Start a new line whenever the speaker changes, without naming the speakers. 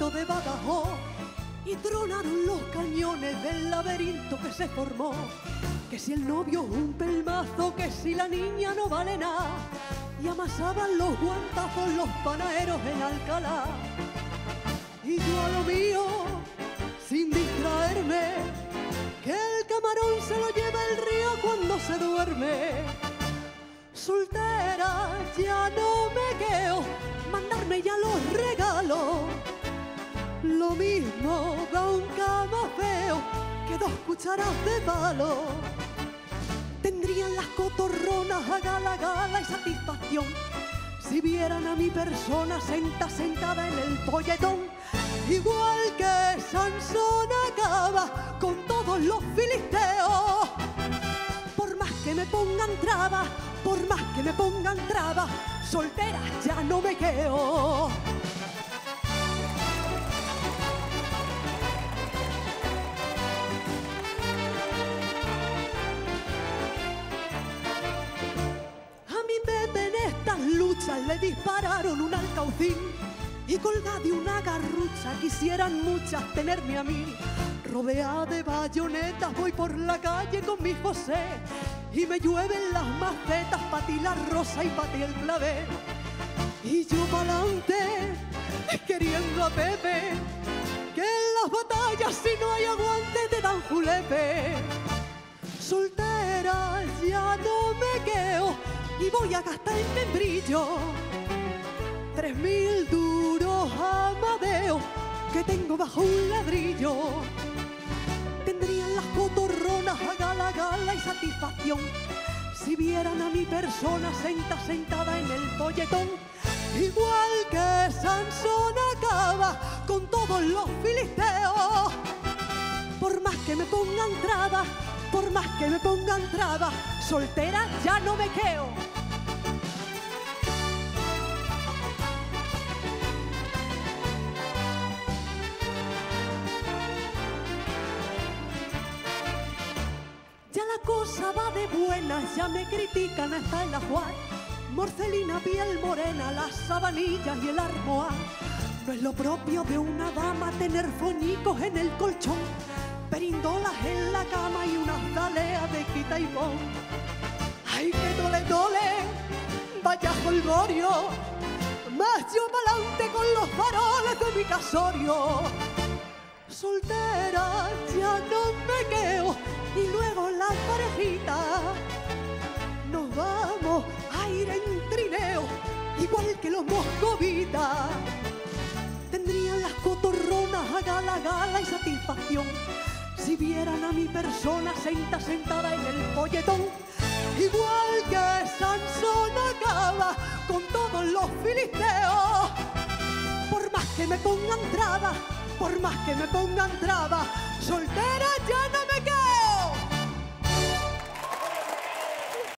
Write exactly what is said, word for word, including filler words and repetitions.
puerto de Badajoz y tronaron los cañones del laberinto que se formó. Que si el novio es un pelmazo, que si la niña no vale nada, y amasaban los guantazos los panaderos en Alcalá. Y yo a lo mío, sin distraerme, que el camarón se lo lleva el río cuando se duerme. Soltera ya no me quedo, mandarme ya los regalos. Lo mismo da un camafeo que dos cucharas de palo. Tendrían las cotorronas a gala, gala y satisfacción si vieran a mi persona senta, sentada en el polletón. Igual que Sansón acaba con todos los filisteos. Por más que me pongan trabas, por más que me pongan trabas, soltera ya no me quedo. Luchas le dispararon un alcaucín y colgada de una garrucha quisieran muchas tenerme a mí. Rodeada de bayonetas voy por la calle con mi José y me llueven las macetas, pa' ti la rosa y pa' ti el clavel. Y yo pa'lante queriendo a Pepe, que en las batallas si no hay aguante te dan julepe. Soltera ya no me quedo y voy a gastar en membrillo tres mil duros Amadeo que tengo bajo un ladrillo. Tendrían las cotorronas a gala, gala y satisfacción si vieran a mi persona senta, sentada en el polletón. Igual que Sansón acaba con todos los filisteos. Por más que me pongan trabas, por más que me pongan trabas, soltera ya no me quedo. Ya la cosa va de buena, ya me critican hasta el ajuar. Morcelina, piel morena, las sabanillas y el armoar. No es lo propio de una dama tener foñicos en el colchón, perindolas en la cama y unas daleas de quita y pon. Ay, que dole, dole, vaya jolgorio, más yo pa'lante con los faroles de mi casorio. Soltera ya no me quedo y luego las parejitas nos vamos a ir en trineo igual que los moscovitas. Tendrían las cotorronas a gala, gala y satisfacción si vieran a mi persona senta, sentada en el polletón. Igual que Sansón acaba con todos los filisteos. Por más que me pongan trabas, por más que me pongan trabas, soltera ya no me quedo.